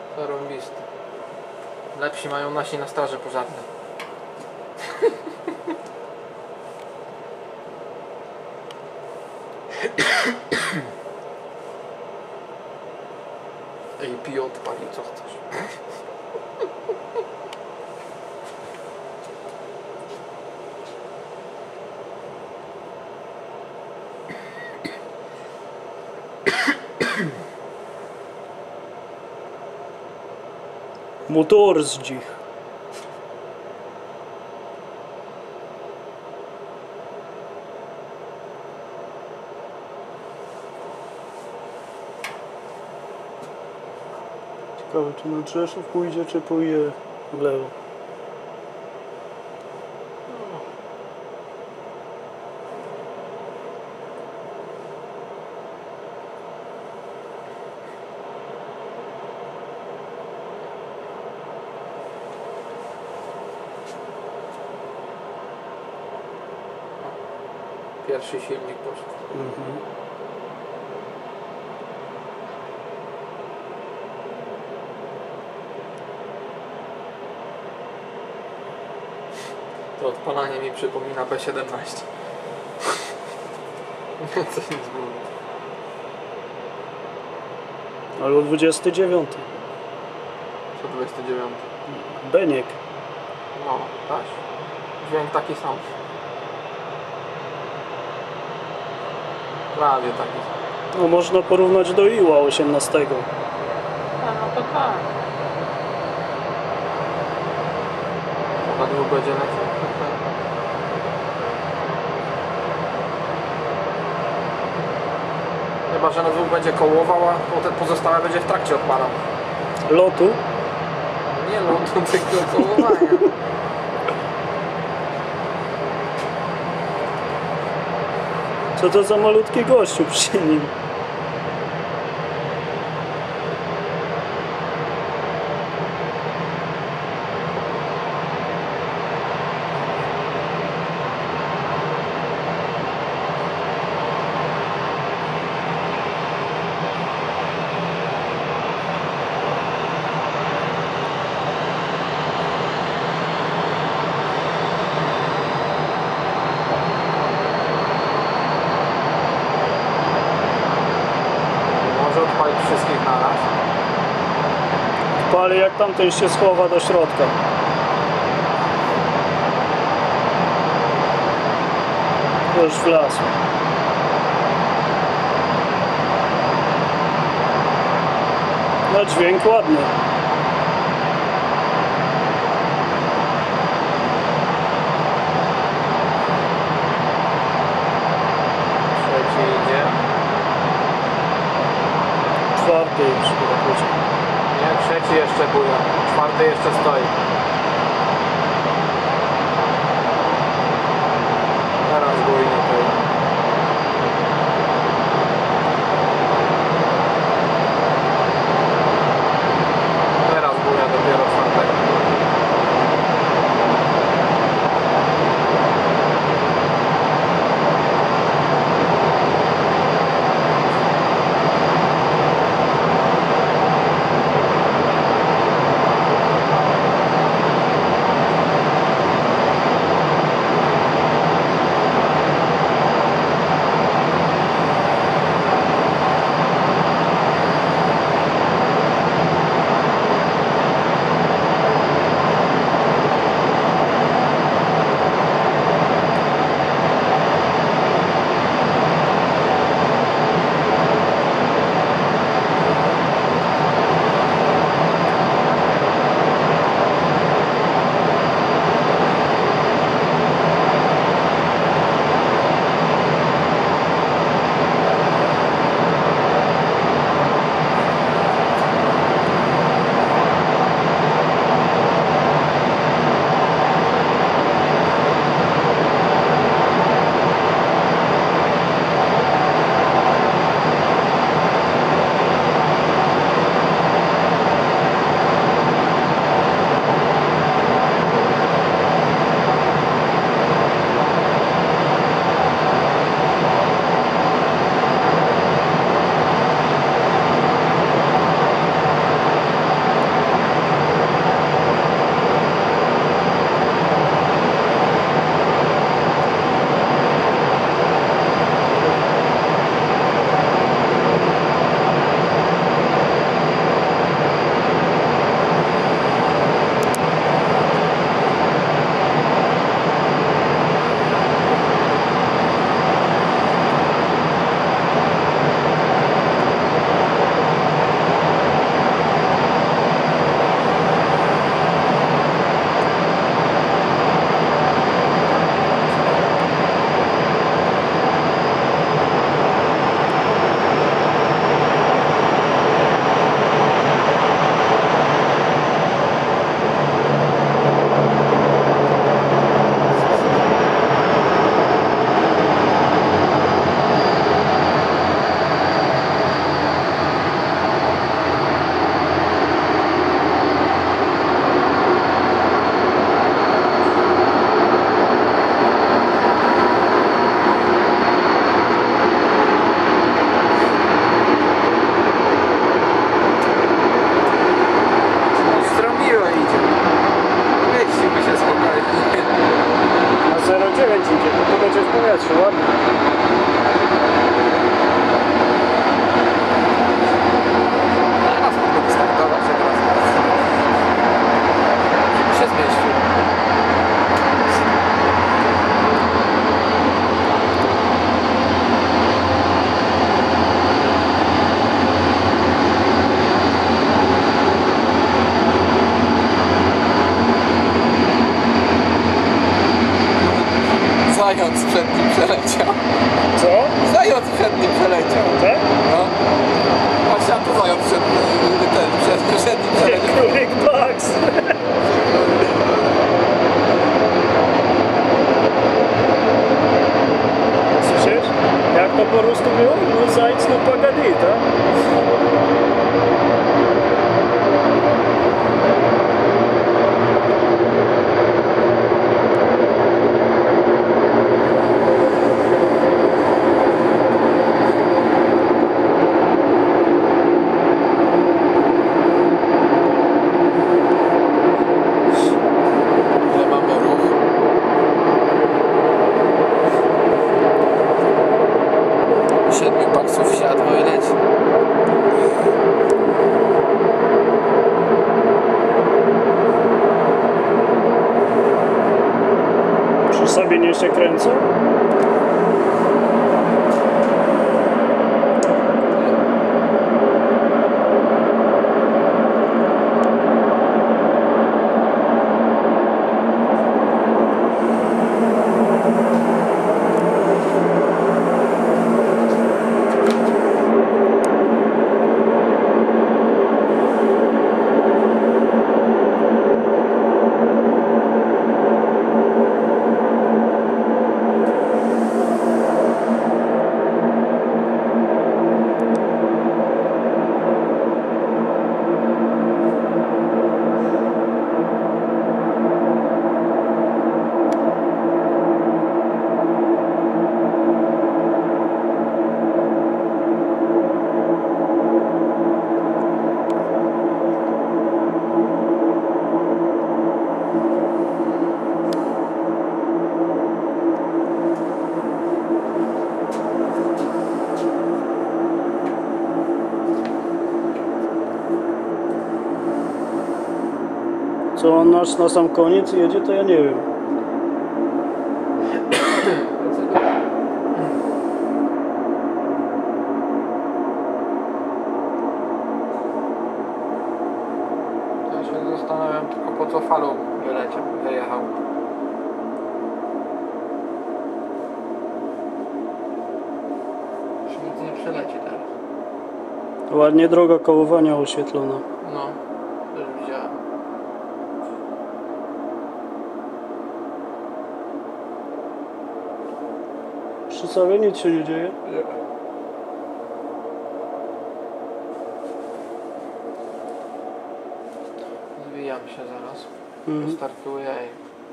Zarąbisty. Lepsi mają nasi na straży pożarnej. Ej, piję odpali, co chcesz? Motor zdzich. Ciekawe, czy na Rzeszów pójdzie, czy pójdzie w lewo. Pierwszy silnik poszedł. To odpalanie mi przypomina B17. Coś nie zmieni. Albo 29. Co 29? Beniek. No, tak. Dźwięk taki sam. Prawie taki sam. No, można porównać do Iła 18. No to tak. Na dwóch będzie leciał. Chyba, że na dwóch będzie kołował, a potem pozostałe będzie w trakcie odpalał. Lotu. Nie lotu, tylko kołowania. Co to za malutki gościu przy nim? Może odpalić wszystkich naraz. Ale jak tamten się schowa do środka. Już wlazł. No dźwięk ładny. Trzeci idzie. Czwarty już chyba będzie. Nie, trzeci jeszcze buja. Czwarty jeszcze stoi. Teraz bujnie to. Teraz buja dopiero czwartego. powietrze, ładnie. Teraz mogę startować od razu. Żeby się zmieścił. Zając przed nim przeleciał. Co? Zając przed nim przeleciał. Tak? No. Właśnie, a to zając przed nim przeleciał. Królik Bugs. Słyszysz? Jak to po prostu było? No zając no pagadi, tak? Ale mamy ruch. Siedmiu baksów siadło i leci. Przy sobie nie się kręcą? Co on nasz na sam koniec jedzie, to ja nie wiem. Ja się zastanawiam tylko po co falą wyjechał. Już nic nie przeleci teraz. Ładnie droga kołowania oświetlona. No, też widziałem. Przy sobie nic się nie dzieje. Zwijam się zaraz. Mhm. Startuję i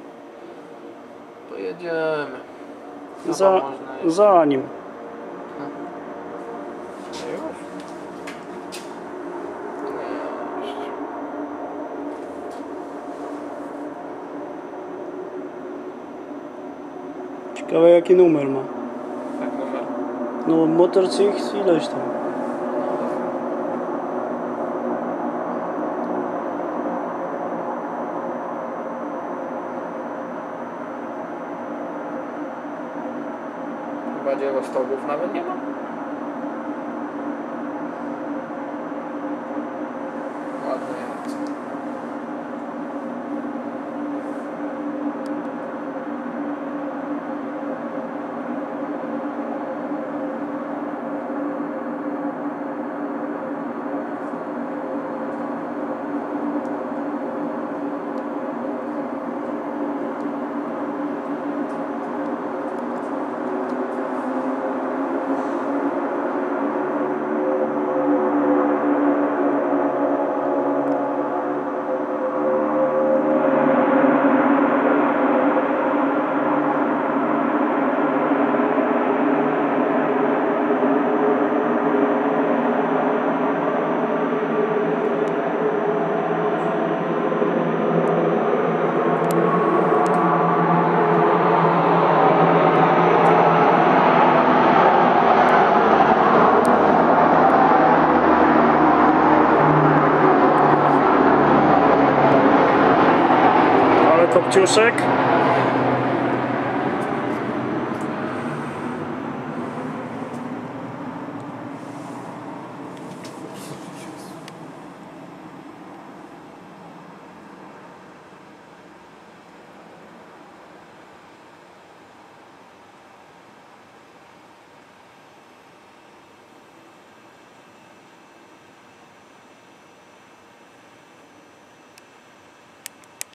pojedziemy. Chyba Za, można jeszcze. za nim. Już? Jeszcze. Ciekawe jaki numer ma. Tak, numer. No motor CX ileś tam. Chyba dziewostogów nawet nie ma. Ładne jajce. Kopciuszek.